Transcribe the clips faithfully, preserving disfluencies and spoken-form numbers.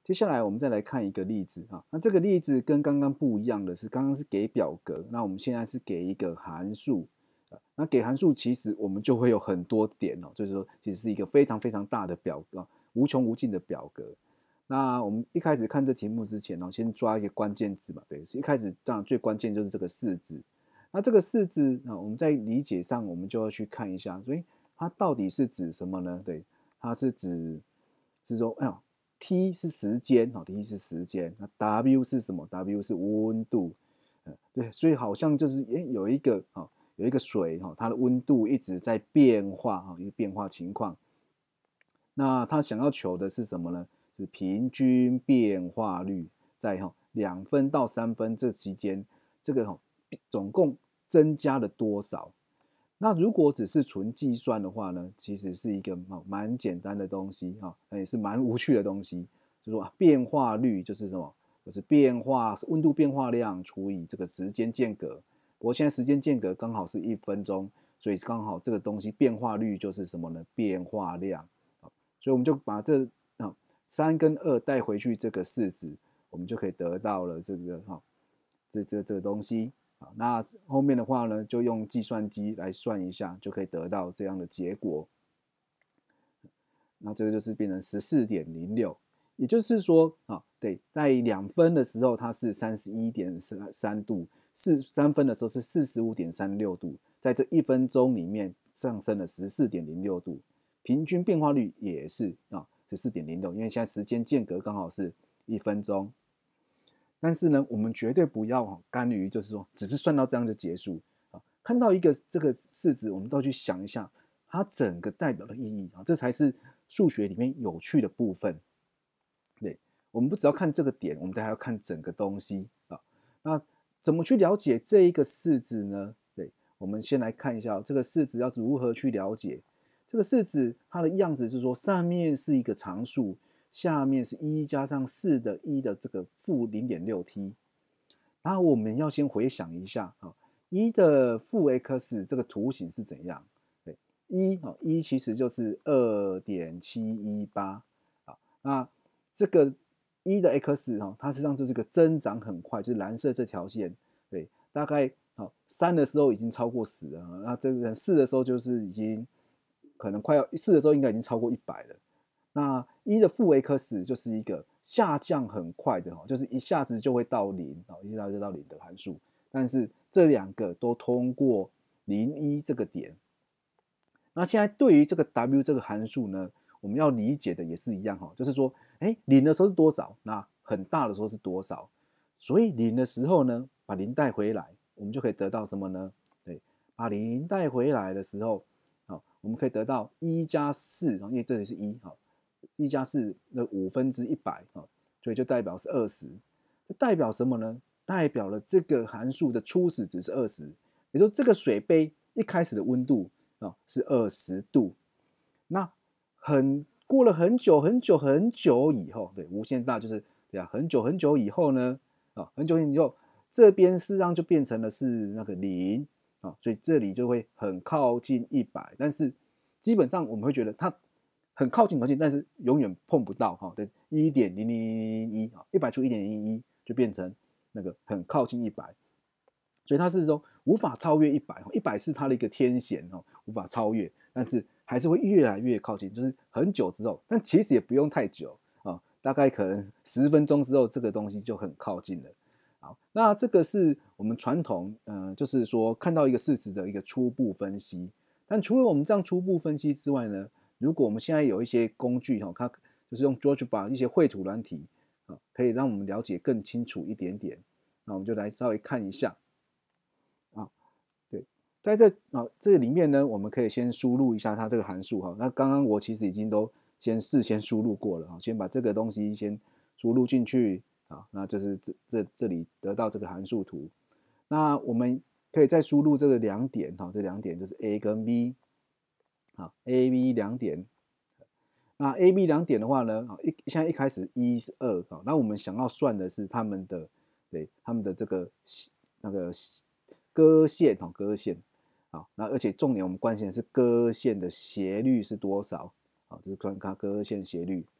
接下来我们再来看一个例子啊，那这个例子跟刚刚不一样的是，刚刚是给表格，那我们现在是给一个函数。啊那给函数其实我们就会有很多点哦，就是说其实是一个非常非常大的表格，无穷无尽的表格。那我们一开始看这题目之前呢，先抓一个关键字嘛，对，一开始当然最关键就是这个式子。那这个式子啊，我们在理解上我们就要去看一下，所以它到底是指什么呢？对，它是指是说，哎呀 T 是时间，好，T 是时间，那 W 是什么 ？W 是温度，呃，对，所以好像就是，哎，有一个，哈，有一个水，哈，它的温度一直在变化，哈，一个变化情况。那他想要求的是什么呢？是平均变化率，在哈两分到三分这期间，这个哈总共增加了多少？那如果只是纯计算的话呢，其实是一个蛮简单的东西哈，也是蛮无趣的东西。就说变化率就是什么？就是变化温度变化量除以这个时间间隔。不过现在时间间隔刚好是一分钟，所以刚好这个东西变化率就是什么呢？变化量。所以我们就把这啊三跟二带回去这个式子，我们就可以得到了这个哈这这这个东西。好，那后面的话呢，就用计算机来算一下，就可以得到这样的结果。那这个就是变成十四点零六，也就是说啊，对，在两分的时候它是三十一点三度，四三分的时候是四十五点三六度，在这一分钟里面上升了十四点零六度，平均变化率也是啊十四点零六，因为现在时间间隔刚好是一分钟。但是呢，我们绝对不要甘于就是说只是算到这样就结束啊。看到一个这个式子，我们都去想一下它整个代表的意义啊，这才是数学里面有趣的部分。对，我们不只要看这个点，我们还要看整个东西啊。那怎么去了解这一个式子呢？对，我们先来看一下这个式子要如何去了解。这个式子它的样子是说，上面是一个常数，下面是一加上四的一的这个负零点六 t。然后我们要先回想一下啊，一的负 x 这个图形是怎样？对，一啊一其实就是二点七一八啊，那这个一的 x 哈，它实际上就是个增长很快，就是蓝色这条线，对，大概好三的时候已经超过十了，那这个四的时候就是已经可能快要四的时候应该已经超过一百了。那一的负 x 就是一个下降很快的，就是一下子就会到零，一下子就到零的函数。但是这两个都通过零一这个点。那现在对于这个 w 这个函数呢，我们要理解的也是一样哈，就是说，哎，零的时候是多少？那很大的时候是多少？所以零的时候呢，把零带回来，我们就可以得到什么呢？对，把零带回来的时候，好，我们可以得到一加四，因为这里是一，好，一加四的五分之一百，啊，所以就代表是二十。这代表什么呢？代表了这个函数的初始值是二十，也就是这个水杯一开始的温度啊是二十度。那很过了很久很久很久以后，对，无限大就是对啊，很久很久以后呢，啊，很久以后这边事实上就变成了是那个零啊，所以这里就会很靠近一百，但是基本上我们会觉得它很靠近很靠近，但是永远碰不到哈，对，一点零零零零一啊，一百除一点零零一就变成那个很靠近一百，所以它是说无法超越一百，一百是它的一个天险哦，无法超越，但是还是会越来越靠近，就是很久之后，但其实也不用太久啊，大概可能十分钟之后，这个东西就很靠近了。好，那这个是我们传统，嗯、呃，就是说看到一个式子的一个初步分析。但除了我们这样初步分析之外呢，如果我们现在有一些工具哈，它就是用 GeoGebra 一些绘图软体啊，可以让我们了解更清楚一点点。那我们就来稍微看一下啊，对，在这啊这里面呢，我们可以先输入一下它这个函数哈。那刚刚我其实已经都先事先输入过了哈，先把这个东西先输入进去啊，那就是这这这里得到这个函数图。那我们可以再输入这个两点哈，这两点就是 a 跟 b。好 ，a b 两点，那 a b 两点的话呢，一现在一开始一是二，好，那我们想要算的是他们的对他们的这个那个割线哦，割线，好，那而且重点我们关心的是割线的斜率是多少，好，就是看它割线斜率。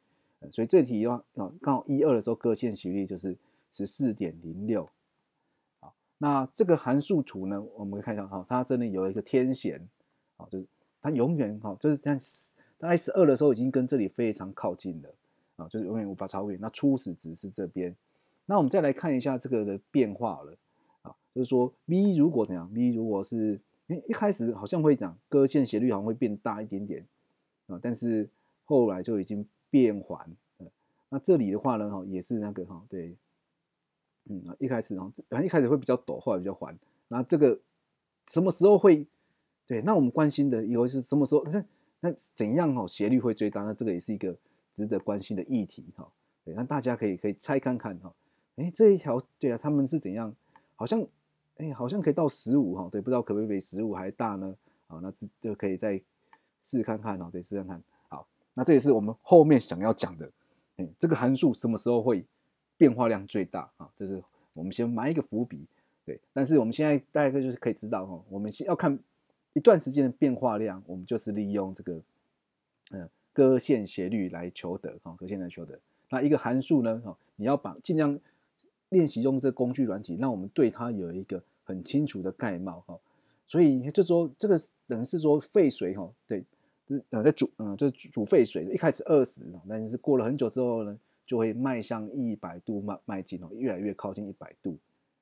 所以这题的话，刚好一二的时候割线斜率就是 十四点零六。好，那这个函数图呢，我们可以看一下，哈，它这里有一个天弦，好，就是它永远哈，就是在大概十二的时候已经跟这里非常靠近了，啊，就是永远无法超越。那初始值是这边，那我们再来看一下这个的变化了，啊，就是说 v 如果怎样 ，v 如果是一开始好像会讲割线斜率好像会变大一点点，啊，但是后来就已经变缓。那这里的话呢，哈，也是那个哈，对，嗯，一开始哈，反正一开始会比较陡，后来比较缓。那这个什么时候会？对，那我们关心的以后是什么时候？那那怎样哈斜率会最大？那这个也是一个值得关心的议题哈。对，那大家可以可以猜看看哈。哎，这一条对啊，他们是怎样？好像哎，好像可以到十五哈。对，不知道可不可以比十五还大呢？好，那这就可以再试看看哦。对，试看看。好，那这也是我们后面想要讲的。哎，这个函数什么时候会变化量最大啊？这是我们先埋一个伏笔。对，但是我们现在大概就是可以知道哈，我们先要看一段时间的变化量，我们就是利用这个呃割线斜率来求得哈，割线来求得。那一个函数呢，哈，你要把尽量练习用这工具软体，让我们对它有一个很清楚的概貌哈。所以就说这个等于是说沸水哈，对，呃在煮嗯就是煮沸水，一开始二十，但是过了很久之后呢，就会迈向一百度迈迈进哦，越来越靠近一百度。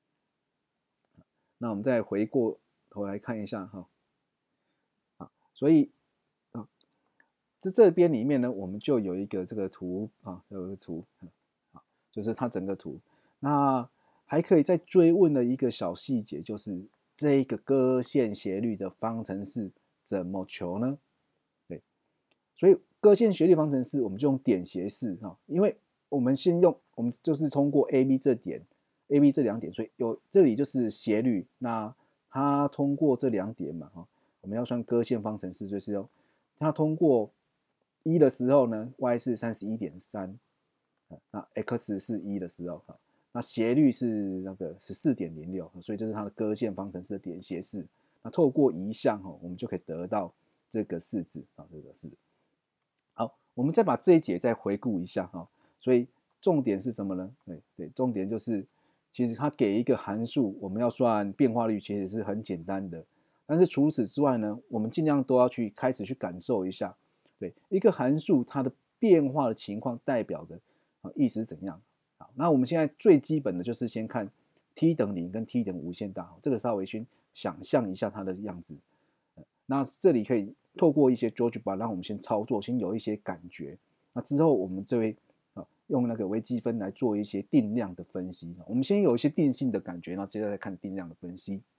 那我们再回过头来看一下哈，啊，所以啊，这这边里面呢，我们就有一个这个图啊，有一个图啊，就是它整个图。那还可以再追问的一个小细节，就是这个割线斜率的方程式怎么求呢？对，所以割线斜率方程式我们就用点斜式哈，因为我们先用我们就是通过 A、B 这点。A、B 这两点，所以有这里就是斜率，那它通过这两点嘛，哈，我们要算割线方程式，就是要它通过一的时候呢 ，y 是三十一点三，那 x 是一的时候，那斜率是那个十四点零六，所以这是它的割线方程式的点斜式。那透过移项哈，我们就可以得到这个式子啊，这个式。好，我们再把这一节再回顾一下哈，所以重点是什么呢？对对，重点就是。其实它给一个函数，我们要算变化率，其实是很简单的。但是除此之外呢，我们尽量都要去开始去感受一下，对一个函数它的变化的情况代表的啊意思是怎样。好，那我们现在最基本的就是先看 t 等零跟 t 等无限大，这个稍微先想象一下它的样子。那这里可以透过一些 GeoGebra 让我们先操作，先有一些感觉。那之后我们这位用那个微积分来做一些定量的分析，我们先有一些定性的感觉，然后接着再看定量的分析。